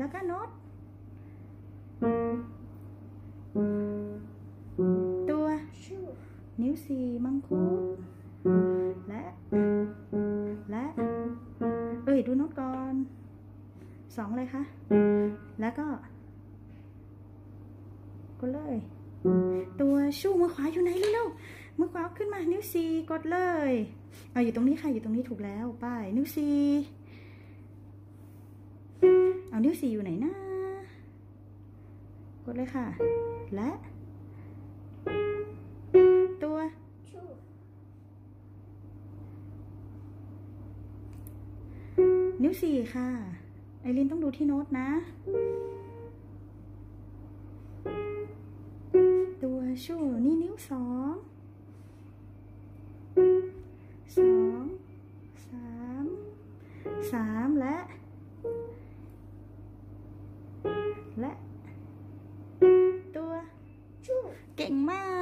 แล้วก็โน้ตตัวนิ้วสี่มังคุดและดูโน้ตก่อนสองเลยค่ะแล้วก็กดเลยตัวชูมือขวาอยู่ไหนเร็วๆมือขวาขึ้นมานิ้วสี่กดเลยเอาอยู่ตรงนี้ค่ะอยู่ตรงนี้ถูกแล้วป้ายนิ้วสี่เอานิ้วสี่อยู่ไหนนะกดเลยค่ะและตัวนิ้วสี่ค่ะไอรินต้องดูที่โน้ตนะตัวชูนี่นิ้วสองสามและตัวชูเก่งมาก